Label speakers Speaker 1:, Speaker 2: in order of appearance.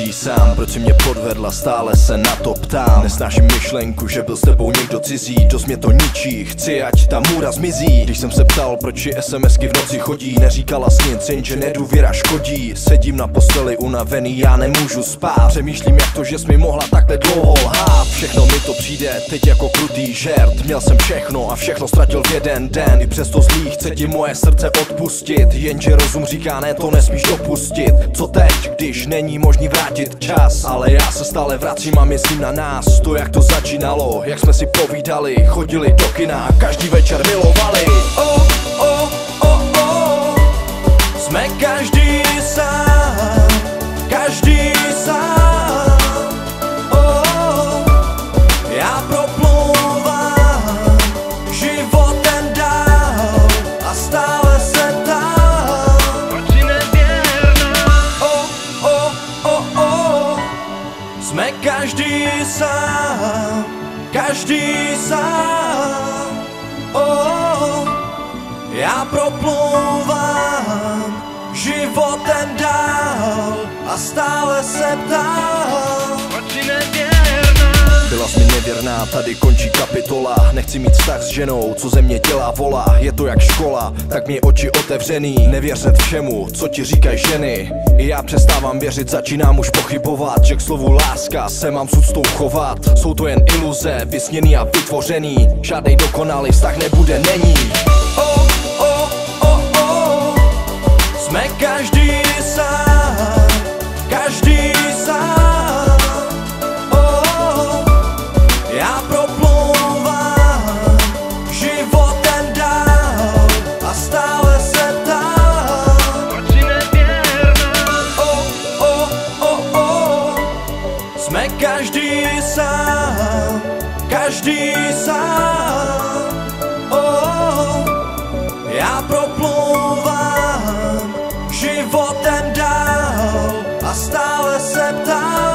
Speaker 1: každý sám. Proč si mě podvedla, stále se na to ptám. Nesnáším myšlenku, že byl s tebou někdo cizí. Dost mě to ničí, chci ať ta můra zmizí. Když jsem se ptal, proč ti SMSky v noci chodí, neříkala jsi nic, jenže nedůvěra škodí. Sedím na posteli unavený, já nemůžu spát. Přemýšlím, jak to, že jsi mi mohla takhle dlouho lhát. Všechno mi to přijde teď jako krutý žert. Měl jsem všechno a všechno ztratil v jeden den. I přesto zlý chce ti moje srdce odpustit, jenže rozum říká ne, to nesmíš dopustit. Co teď, když není možný vrátit čas? Ale já se stále vracím a myslím na nás. To, jak to začínalo, jak jsme si povídali, chodili do kina a každý večer milovali. Jsme každý sám, každý sám. Já proplouvám životem dál a stále se ptám, proč si nevěrná. Jsme každý sám, každý sám. Já proplouvám životem dál a stále se ptám, proč si nevěrná. Byla jsi mi nevěrná, tady končí kapitola. Nechci mít vztah s ženou, co ze mě dělá volá. Je to jak škola, tak mě oči otevřený. Nevěř všemu, co ti říkají ženy. I já přestávám věřit, začínám už pochybovat, že k slovu láska se mám s úctou chovat. Jsou to jen iluze, vysněný a vytvořený. Žádnej dokonalý vztah nebude, není. Jsme každý sám, každý sám. Já proplouvám životem dál a stále se ptám, proč si nevěrná. Jsme každý sám, každý sám. Já proplouvám životem dál a stále se ptám.